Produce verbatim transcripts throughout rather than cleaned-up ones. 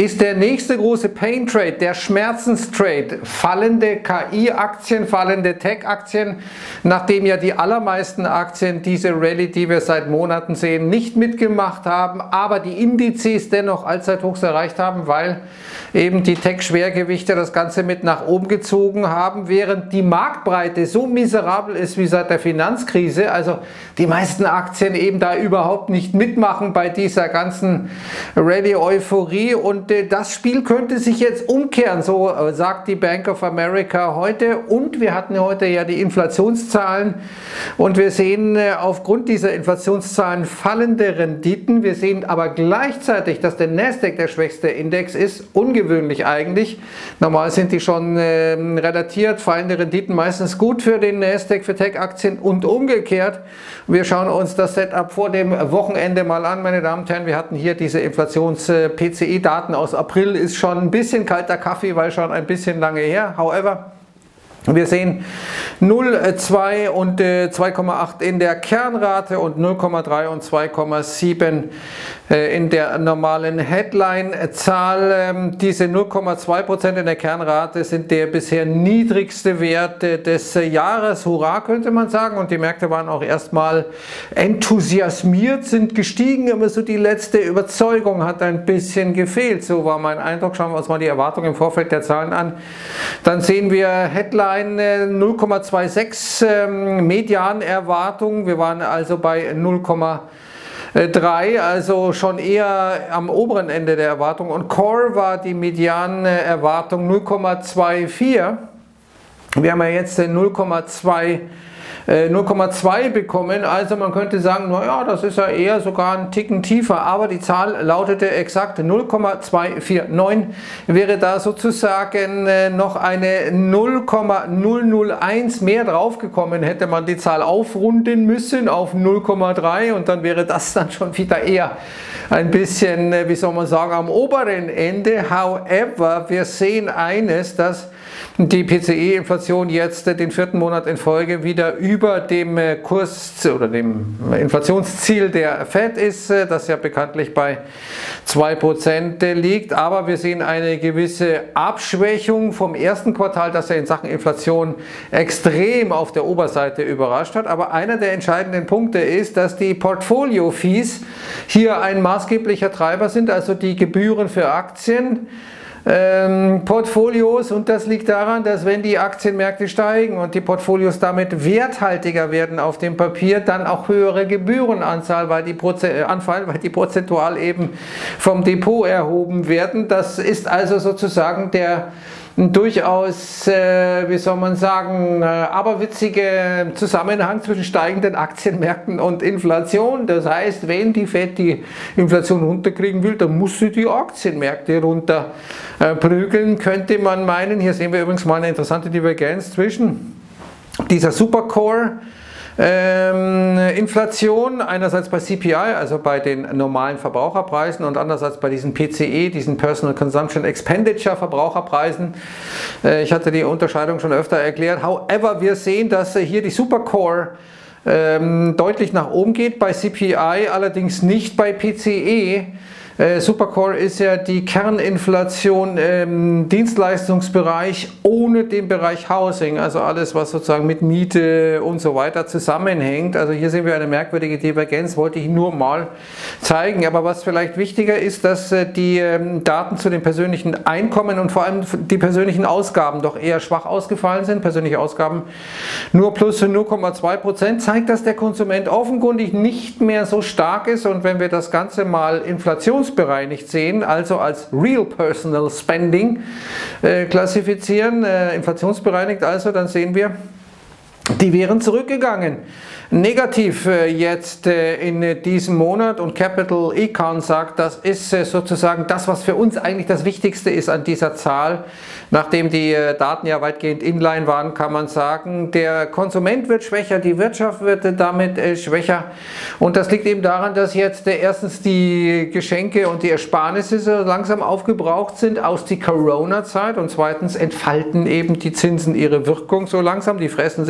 ist der nächste große Pain Trade, der Schmerzenstrade, fallende K I-Aktien, fallende Tech-Aktien, nachdem ja die allermeisten Aktien diese Rallye, die wir seit Monaten sehen, nicht mitgemacht haben, aber die Indizes dennoch Allzeithochs erreicht haben, weil eben die Tech-Schwergewichte das Ganze mit nach oben gezogen haben, während die Marktbreite so miserabel ist wie seit der Finanzkrise, also die meisten Aktien eben da überhaupt nicht mitmachen bei dieser ganzen Rallye-Euphorie, und äh, das Spiel könnte sich jetzt umkehren, so äh, sagt die Bank of America heute, und wir hatten heute ja die Inflationszahlen und wir sehen äh, aufgrund dieser Inflationszahlen fallende Renditen, wir sehen aber gleichzeitig, dass der Nasdaq der schwächste Index ist, ungewöhnlich eigentlich, normal sind die schon äh, relatiert, fallende Renditen meistens gut für den Nasdaq, für Tech-Aktien und umgekehrt. Wir schauen uns das Setup vor dem Wochenende mal an, meine Damen und Herren. Wir hatten hier diese Inflations-P C I-Daten aus April, ist schon ein bisschen kalter Kaffee, weil schon ein bisschen lange her. However, wir sehen null Komma zwei und äh, zwei Komma acht in der Kernrate und null Komma drei und zwei Komma sieben äh, in der normalen Headline-Zahl. Ähm, diese null Komma zwei Prozent in der Kernrate sind der bisher niedrigste Wert äh, des äh, Jahres. Hurra, könnte man sagen. Und die Märkte waren auch erstmal enthusiasmiert, sind gestiegen, aber so die letzte Überzeugung hat ein bisschen gefehlt. So war mein Eindruck. Schauen wir uns mal die Erwartungen im Vorfeld der Zahlen an. Dann sehen wir Headline null Komma sechsundzwanzig ähm, Medianerwartung, wir waren also bei null Komma drei, also schon eher am oberen Ende der Erwartung, und Core war die Medianerwartung null Komma vierundzwanzig. Wir haben ja jetzt null Komma zwei bekommen, also man könnte sagen, naja, das ist ja eher sogar ein Ticken tiefer, aber die Zahl lautete exakt null Komma zwei vier neun, wäre da sozusagen noch eine null Komma null null eins mehr draufgekommen, hätte man die Zahl aufrunden müssen auf null Komma drei, und dann wäre das dann schon wieder eher ein bisschen, wie soll man sagen, am oberen Ende. However, wir sehen eines, dass die P C I-Inflation jetzt den vierten Monat in Folge wieder über dem Kurs oder dem Inflationsziel der Fed ist, das ja bekanntlich bei zwei Prozent liegt. Aber wir sehen eine gewisse Abschwächung vom ersten Quartal, das ja in Sachen Inflation extrem auf der Oberseite überrascht hat. Aber einer der entscheidenden Punkte ist, dass die Portfolio-Fees hier ein maßgeblicher Treiber sind, also die Gebühren für Aktien. Ähm, Portfolios, und das liegt daran, dass wenn die Aktienmärkte steigen und die Portfolios damit werthaltiger werden auf dem Papier, dann auch höhere Gebührenanzahl weil die Proze- anfallen, weil die prozentual eben vom Depot erhoben werden. Das ist also sozusagen der durchaus, äh, wie soll man sagen, äh, aberwitzige Zusammenhang zwischen steigenden Aktienmärkten und Inflation. Das heißt, wenn die Fed die Inflation runterkriegen will, dann muss sie die Aktienmärkte runter äh, prügeln, könnte man meinen. Hier sehen wir übrigens mal eine interessante Divergenz zwischen dieser Supercore Ähm, Inflation, einerseits bei C P I, also bei den normalen Verbraucherpreisen, und andererseits bei diesen P C E, diesen Personal Consumption Expenditure Verbraucherpreisen. Äh, ich hatte die Unterscheidung schon öfter erklärt. However, wir sehen, dass äh, hier die Supercore ähm, deutlich nach oben geht, bei C P I allerdings nicht bei P C E. Äh, Supercore ist ja die Kerninflation im Dienstleistungsbereich ohne den Bereich Housing, also alles, was sozusagen mit Miete und so weiter zusammenhängt. Also hier sehen wir eine merkwürdige Divergenz, wollte ich nur mal zeigen. Aber was vielleicht wichtiger ist, dass äh, die ähm, Daten zu den persönlichen Einkommen und vor allem die persönlichen Ausgaben doch eher schwach ausgefallen sind. Persönliche Ausgaben nur plus null Komma zwei Prozent, zeigt, dass der Konsument offenkundig nicht mehr so stark ist. Und wenn wir das Ganze mal Inflations bereinigt sehen, also als Real Personal Spending äh, klassifizieren, äh, inflationsbereinigt also, dann sehen wir, die wären zurückgegangen. Negativ äh, jetzt äh, in äh, diesem Monat, und Capital Econ sagt, das ist äh, sozusagen das, was für uns eigentlich das Wichtigste ist an dieser Zahl. Nachdem die äh, Daten ja weitgehend inline waren, kann man sagen, der Konsument wird schwächer, die Wirtschaft wird äh, damit äh, schwächer, und das liegt eben daran, dass jetzt äh, erstens die Geschenke und die Ersparnisse so langsam aufgebraucht sind aus der Corona-Zeit, und zweitens entfalten eben die Zinsen ihre Wirkung so langsam, die fressen sich durch das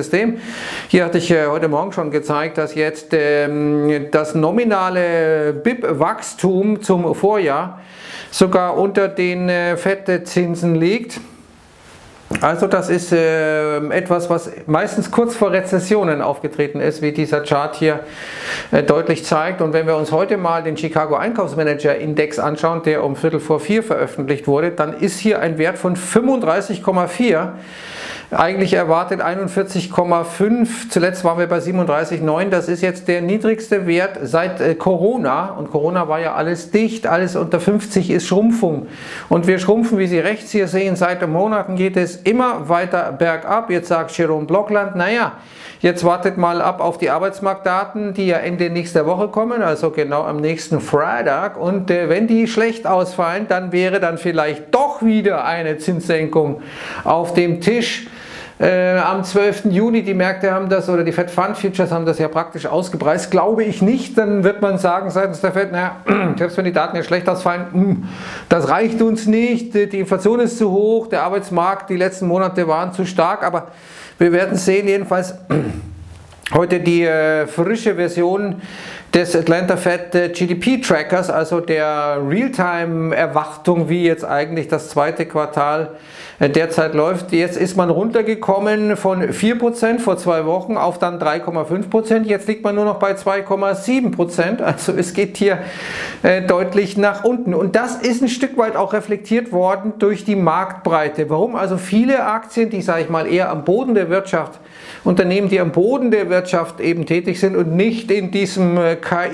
System. Hier hatte ich äh, heute Morgen schon gezeigt, dass jetzt ähm, das nominale B I P-Wachstum zum Vorjahr sogar unter den äh, Fed-Zinsen liegt. Also das ist äh, etwas, was meistens kurz vor Rezessionen aufgetreten ist, wie dieser Chart hier äh, deutlich zeigt. Und wenn wir uns heute mal den Chicago Einkaufsmanager Index anschauen, der um Viertel vor vier veröffentlicht wurde, dann ist hier ein Wert von fünfunddreißig Komma vier. Eigentlich erwartet einundvierzig Komma fünf, zuletzt waren wir bei siebenunddreißig Komma neun, das ist jetzt der niedrigste Wert seit äh, Corona, und Corona war ja alles dicht, alles unter fünfzig ist Schrumpfung, und wir schrumpfen, wie Sie rechts hier sehen, seit Monaten geht es immer weiter bergab. Jetzt sagt Jerome Blockland, naja, jetzt wartet mal ab auf die Arbeitsmarktdaten, die ja Ende nächster Woche kommen, also genau am nächsten Freitag, und äh, wenn die schlecht ausfallen, dann wäre dann vielleicht doch wieder eine Zinssenkung auf dem Tisch. Äh, am zwölften Juni, die Märkte haben das, oder die Fed Fund Futures haben das ja praktisch ausgepreist, glaube ich nicht. Dann wird man sagen seitens der Fed, naja, selbst wenn die Daten jetzt schlecht ausfallen, das reicht uns nicht, die Inflation ist zu hoch, der Arbeitsmarkt, die letzten Monate waren zu stark, aber wir werden sehen. Jedenfalls heute die äh, frische Version des Atlanta Fed äh, G D P Trackers, also der Realtime-Erwartung, wie jetzt eigentlich das zweite Quartal äh, derzeit läuft. Jetzt ist man runtergekommen von vier Prozent vor zwei Wochen auf dann drei Komma fünf Prozent. Jetzt liegt man nur noch bei zwei Komma sieben Prozent. Also es geht hier äh, deutlich nach unten. Und das ist ein Stück weit auch reflektiert worden durch die Marktbreite. Warum also viele Aktien, die, sage ich mal, eher am Boden der Wirtschaft, Unternehmen, die am Boden der Wirtschaft eben tätig sind und nicht in diesem K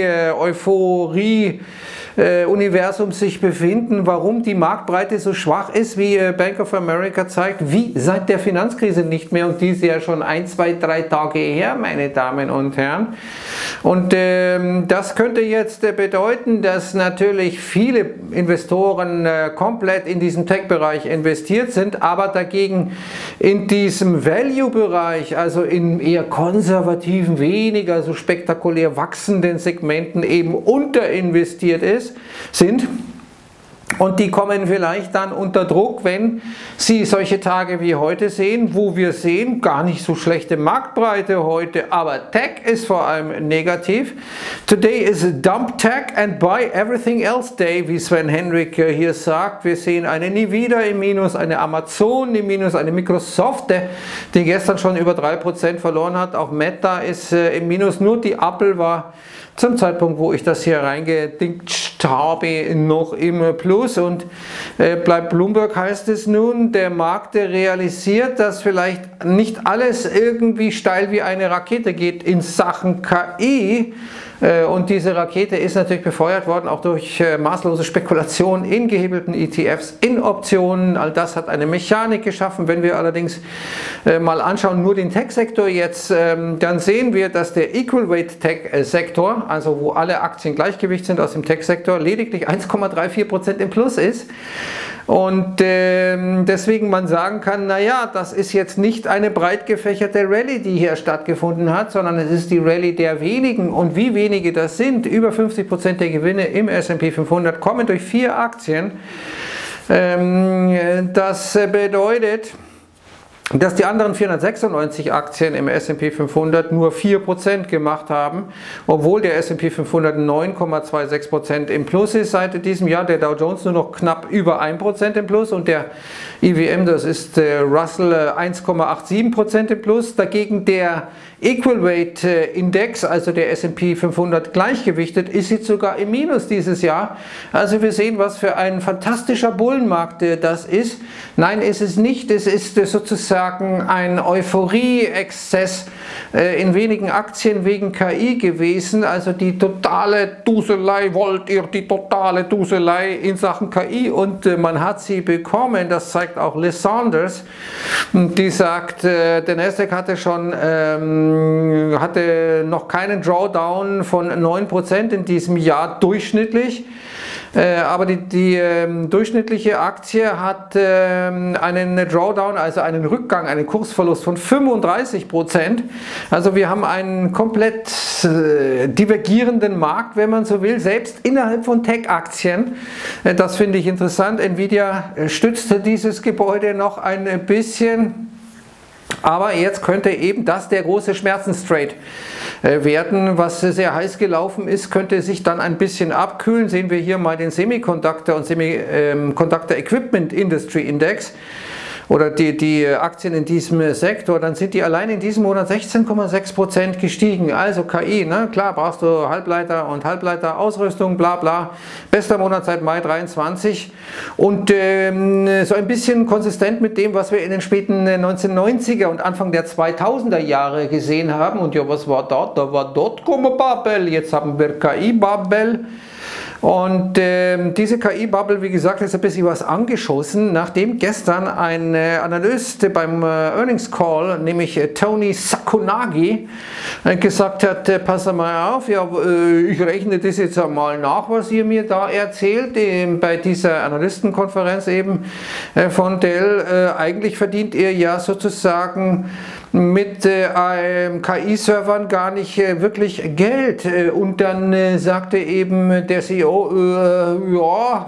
I-Euphorie-Universum sich befinden, warum die Marktbreite so schwach ist, wie Bank of America zeigt, wie seit der Finanzkrise nicht mehr, und die ist ja schon ein, zwei, drei Tage her, meine Damen und Herren. Und ähm, das könnte jetzt äh, bedeuten, dass natürlich viele Investoren äh, komplett in diesen Tech-Bereich investiert sind, aber dagegen in diesem Value-Bereich, also in eher konservativen, weniger so spektakulär wachsenden Segmenten eben unterinvestiert ist, sind. Und die kommen vielleicht dann unter Druck, wenn Sie solche Tage wie heute sehen, wo wir sehen, gar nicht so schlechte Marktbreite heute, aber Tech ist vor allem negativ. Today is a dump tech and buy everything else day, wie Sven Henrik hier sagt. Wir sehen eine Nvidia im Minus, eine Amazon im Minus, eine Microsoft, die gestern schon über drei Prozent verloren hat. Auch Meta ist im Minus, nur die Apple war zum Zeitpunkt, wo ich das hier reingedingt habe, noch im Plus. Und äh, bleibt Bloomberg, heißt es nun, der Markt realisiert, dass vielleicht nicht alles irgendwie steil wie eine Rakete geht in Sachen K I. Äh, und diese Rakete ist natürlich befeuert worden, auch durch äh, maßlose Spekulation in gehebelten E T Fs, in Optionen. All das hat eine Mechanik geschaffen. Wenn wir allerdings äh, mal anschauen, nur den Tech-Sektor jetzt, ähm, dann sehen wir, dass der Equal Weight Tech-Sektor, also wo alle Aktien Gleichgewicht sind aus dem Tech-Sektor, lediglich eins Komma vierunddreißig Prozent im Plus ist. Und ähm, deswegen man sagen kann, naja, das ist jetzt nicht eine breit gefächerte Rallye, die hier stattgefunden hat, sondern es ist die Rallye der wenigen. Und wie wenige das sind, über fünfzig Prozent der Gewinne im S und P fünfhundert kommen durch vier Aktien. Ähm, das bedeutet, dass die anderen vierhundertsechsundneunzig Aktien im S und P fünfhundert nur vier Prozent gemacht haben, obwohl der S und P fünfhundert neun Komma sechsundzwanzig Prozent im Plus ist seit diesem Jahr, der Dow Jones nur noch knapp über ein Prozent im Plus und der I W M, das ist äh, Russell, äh, eins Komma siebenundachtzig Prozent im Plus. Dagegen der Equal Weight äh, Index, also der S und P fünfhundert gleichgewichtet, ist jetzt sogar im Minus dieses Jahr. Also wir sehen, was für ein fantastischer Bullenmarkt äh, das ist. Nein, ist es nicht. Es ist äh, sozusagen ein Euphorie-Exzess äh, in wenigen Aktien wegen K I gewesen. Also die totale Duselei, wollt ihr die totale Duselei in Sachen K I, und äh, man hat sie bekommen. Das zeigt auch Liz Saunders, die sagt, äh, der Nasdaq hatte schon ähm, hatte noch keinen Drawdown von neun Prozent in diesem Jahr durchschnittlich. Äh, aber die, die ähm, durchschnittliche Aktie hat ähm, einen Drawdown, also einen Rückgang, einen Kursverlust von fünfunddreißig Prozent. Also wir haben einen komplett äh, divergierenden Markt, wenn man so will, selbst innerhalb von Tech-Aktien. Äh, das finde ich interessant. Nvidia stützte dieses Gebäude noch ein bisschen. Aber jetzt könnte eben das der große Schmerzenstrade werden, was sehr heiß gelaufen ist, könnte sich dann ein bisschen abkühlen. Sehen wir hier mal den Semiconductor und Semiconductor Equipment Industry Index oder die, die Aktien in diesem Sektor, dann sind die allein in diesem Monat sechzehn Komma sechs Prozent gestiegen. Also K I, ne? Klar brauchst du Halbleiter und Halbleiterausrüstung, bla bla. Bester Monat seit Mai dreiundzwanzig und ähm, so ein bisschen konsistent mit dem, was wir in den späten neunzehnhundertneunziger und Anfang der zweitausender Jahre gesehen haben. Und ja, was war dort? Da war Dotcom-Bubble, jetzt haben wir K I-Bubble. Und äh, diese K I-Bubble, wie gesagt, ist ein bisschen was angeschossen, nachdem gestern ein äh, Analyst beim äh, Earnings Call, nämlich äh, Tony Sacconaghi, äh, gesagt hat, äh, pass mal auf, ja, äh, ich rechne das jetzt einmal nach, was ihr mir da erzählt, äh, bei dieser Analystenkonferenz eben äh, von Dell. Äh, eigentlich verdient ihr ja sozusagen mit äh, K I-Servern gar nicht äh, wirklich Geld. Äh, und dann äh, sagte eben der C E O, äh, ja,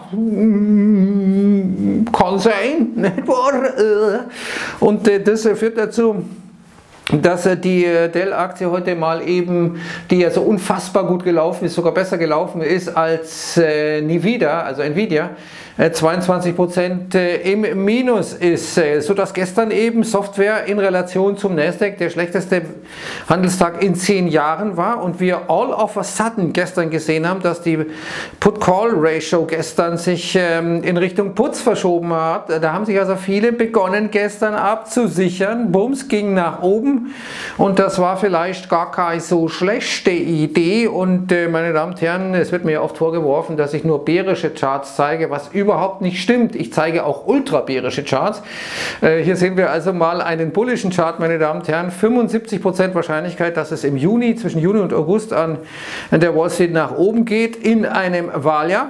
kann sein, nicht wahr? Und äh, das äh, führt dazu, dass die Dell-Aktie heute mal eben, die ja so unfassbar gut gelaufen ist, sogar besser gelaufen ist als äh, Nvidia, also Nvidia, äh, zweiundzwanzig Prozent äh, im Minus ist, äh, sodass gestern eben Software in Relation zum Nasdaq der schlechteste Handelstag in zehn Jahren war und wir all of a sudden gestern gesehen haben, dass die Put-Call-Ratio gestern sich ähm, in Richtung Puts verschoben hat. Da haben sich also viele begonnen gestern abzusichern. Bums, ging nach oben. Und das war vielleicht gar keine so schlechte Idee. Und äh, meine Damen und Herren, es wird mir oft vorgeworfen, dass ich nur bärische Charts zeige, was überhaupt nicht stimmt. Ich zeige auch ultrabärische Charts. Äh, hier sehen wir also mal einen bullischen Chart, meine Damen und Herren. fünfundsiebzig Prozent Wahrscheinlichkeit, dass es im Juni, zwischen Juni und August an der Wall Street nach oben geht in einem Wahljahr.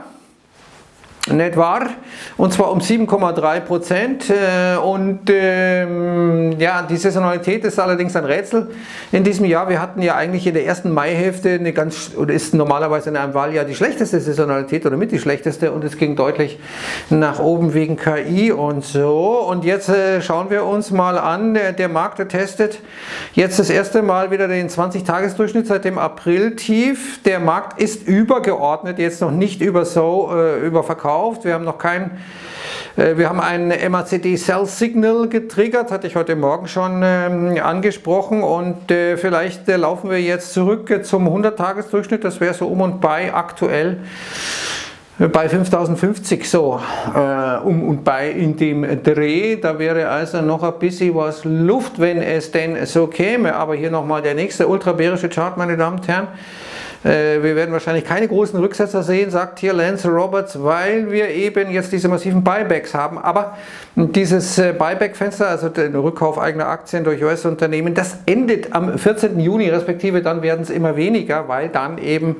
Nicht wahr? Und zwar um sieben Komma drei Prozent. Und ähm, ja, die Saisonalität ist allerdings ein Rätsel in diesem Jahr. Wir hatten ja eigentlich in der ersten Maihälfte eine ganz, oder ist normalerweise in einem Wahljahr die schlechteste Saisonalität oder mit die schlechteste und es ging deutlich nach oben wegen K I und so. Und jetzt äh, schauen wir uns mal an, der, der Markt der testet jetzt das erste Mal wieder den zwanzig-Tages-Durchschnitt seit dem April-Tief. Der Markt ist übergeordnet, jetzt noch nicht über so, äh, überverkauft. Wir haben noch kein, äh, wir haben ein M A C D Sell Signal getriggert, hatte ich heute Morgen schon äh, angesprochen und äh, vielleicht äh, laufen wir jetzt zurück äh, zum hundert-Tages-Durchschnitt, das wäre so um und bei aktuell bei fünftausendfünfzig so äh, um und bei in dem Dreh. Da wäre also noch ein bisschen was Luft, wenn es denn so käme. Aber hier nochmal der nächste ultrabärische Chart, meine Damen und Herren. Äh, wir werden wahrscheinlich keine großen Rücksetzer sehen, sagt hier Lance Roberts, weil wir eben jetzt diese massiven Buybacks haben. Aber dieses äh, Buyback-Fenster, also den Rückkauf eigener Aktien durch U S-Unternehmen, das endet am vierzehnten Juni, respektive dann werden es immer weniger, weil dann eben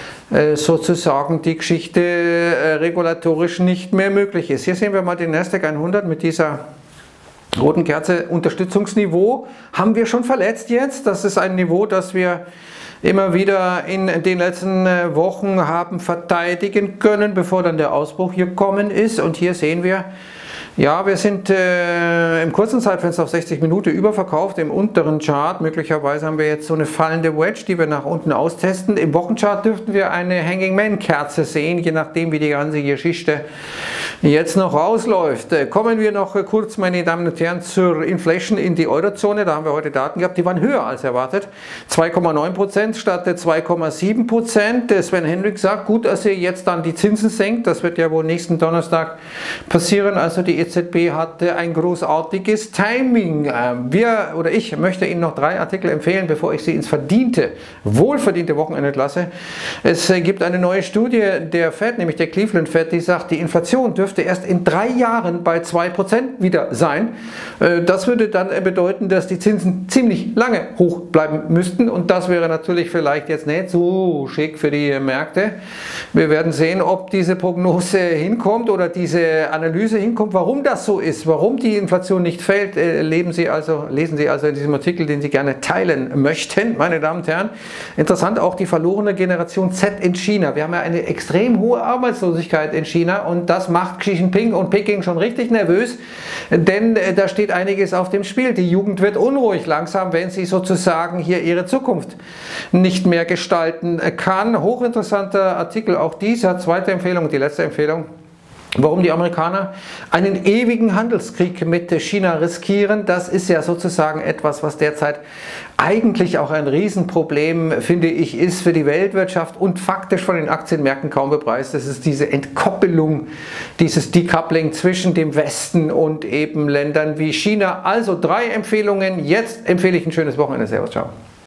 sozusagen die Geschichte äh, regulatorisch nicht mehr möglich ist. Hier sehen wir mal den Nasdaq hundert mit dieser roten Kerze. Unterstützungsniveau haben wir schon verletzt jetzt. Das ist ein Niveau, das wir immer wieder in den letzten Wochen haben verteidigen können, bevor dann der Ausbruch hier gekommen ist. Und hier sehen wir, ja, wir sind äh, im kurzen Zeitfenster auf sechzig Minuten überverkauft, im unteren Chart. Möglicherweise haben wir jetzt so eine fallende Wedge, die wir nach unten austesten. Im Wochenchart dürften wir eine Hanging Man Kerze sehen, je nachdem wie die ganze Geschichte jetzt noch rausläuft. Äh, kommen wir noch kurz, meine Damen und Herren, zur Inflation in die Eurozone. Da haben wir heute Daten gehabt, die waren höher als erwartet. zwei Komma neun Prozent statt zwei Komma sieben Prozent. Sven Hendricks sagt, gut, dass ihr jetzt dann die Zinsen senkt. Das wird ja wohl nächsten Donnerstag passieren. Also die E Z B hatte ein großartiges Timing. Wir oder ich möchte Ihnen noch drei Artikel empfehlen, bevor ich Sie ins verdiente, wohlverdiente Wochenende lasse. Es gibt eine neue Studie der Fed, nämlich der Cleveland Fed, die sagt, die Inflation dürfte erst in drei Jahren bei zwei Prozent wieder sein. Das würde dann bedeuten, dass die Zinsen ziemlich lange hoch bleiben müssten und das wäre natürlich vielleicht jetzt nicht so schick für die Märkte. Wir werden sehen, ob diese Prognose hinkommt oder diese Analyse hinkommt, warum das so ist, warum die Inflation nicht fällt, leben Sie also, lesen Sie also in diesem Artikel, den Sie gerne teilen möchten, meine Damen und Herren. Interessant auch die verlorene Generation Z in China. Wir haben ja eine extrem hohe Arbeitslosigkeit in China und das macht macht Xi Jinping und Peking schon richtig nervös, denn da steht einiges auf dem Spiel. Die Jugend wird unruhig langsam, wenn sie sozusagen hier ihre Zukunft nicht mehr gestalten kann. Hochinteressanter Artikel, auch dieser, zweite Empfehlung, die letzte Empfehlung. Warum die Amerikaner einen ewigen Handelskrieg mit China riskieren, das ist ja sozusagen etwas, was derzeit eigentlich auch ein Riesenproblem, finde ich, ist für die Weltwirtschaft und faktisch von den Aktienmärkten kaum bepreist. Das ist diese Entkoppelung, dieses Decoupling zwischen dem Westen und eben Ländern wie China. Also drei Empfehlungen. Jetzt empfehle ich ein schönes Wochenende. Servus, ciao.